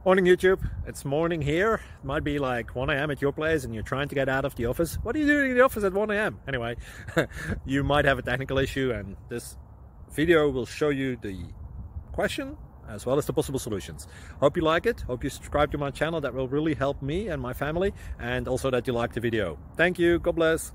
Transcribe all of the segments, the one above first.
Morning YouTube, it's morning here. It might be like 1 a.m. at your place and you're trying to get out of the office. What are you doing in the office at 1 a.m? Anyway, you might have a technical issue and this video will show you the question as well as the possible solutions. Hope you like it, hope you subscribe to my channel. That will really help me and my family, and also that you like the video. Thank you, God bless.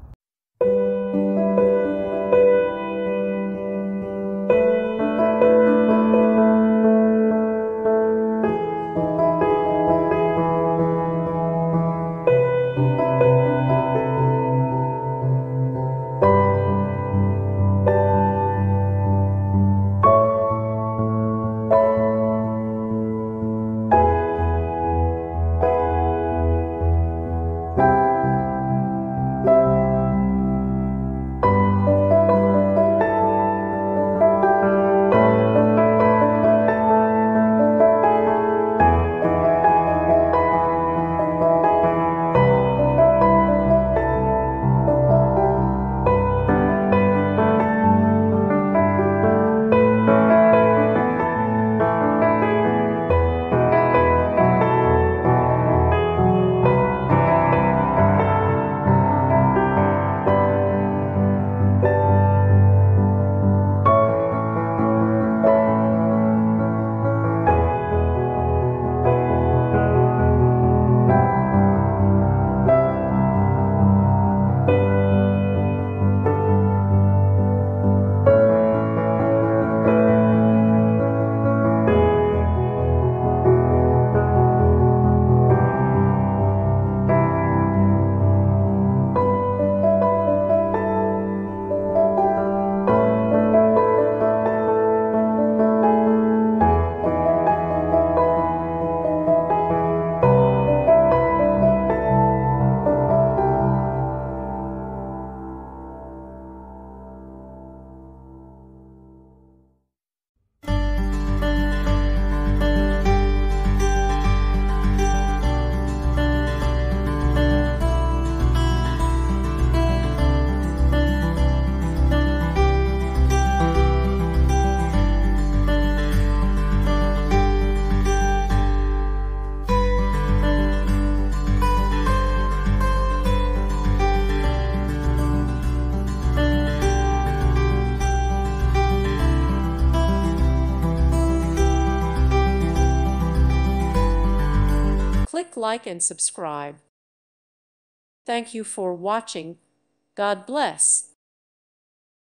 Click like and subscribe. Thank you for watching. God bless.